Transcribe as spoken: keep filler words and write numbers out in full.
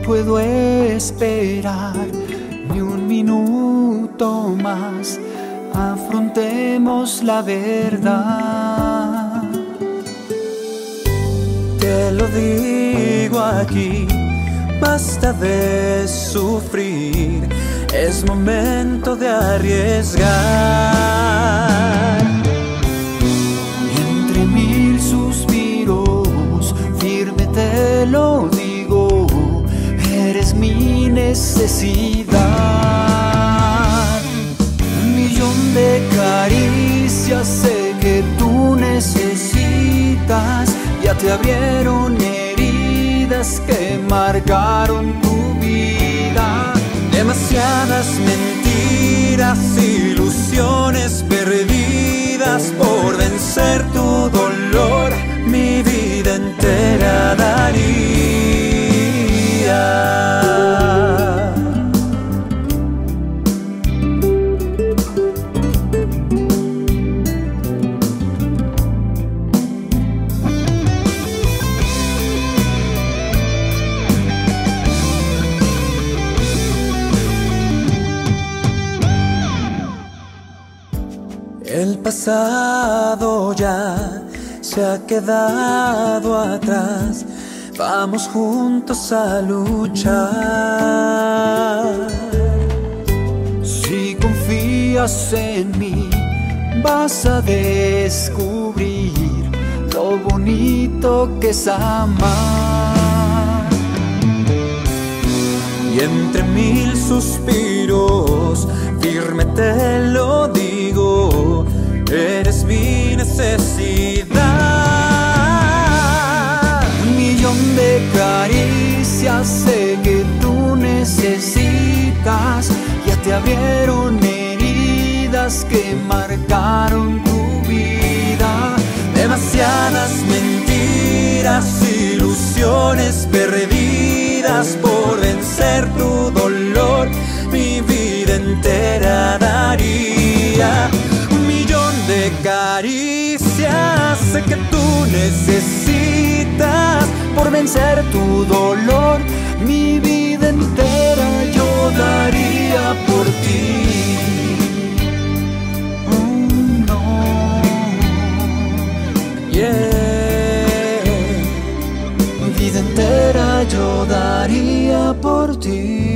puedo esperar ni un minuto más. Afrontemos la verdad. Te lo digo aquí, basta de sufrir, es momento de arriesgar. Y entre mil suspiros, firme te lo digo, eres mi necesidad. Un millón de caricias sé que tú necesitas, ya te abrieron heridas que marcaron tu vida. Demasiadas mentiras, ilusiones perdidas por vencer tu dolor, mi vida entera daría. El pasado ya se ha quedado atrás, vamos juntos a luchar. Si confías en mí, vas a descubrir lo bonito que es amar. Y entre mil suspiros, firme te lo digo, eres mi necesidad. Un millón de caricias sé que tú necesitas, ya te abrieron heridas que marcaron tu vida. Demasiadas mentiras, ilusiones perdidas por vencer tu dolor, mi vida entera daría. Un millón de caricias sé que tú necesitas por vencer tu dolor, mi vida entera yo daría por ti. Oh, no. Yeah. Mi vida entera yo daría por ti.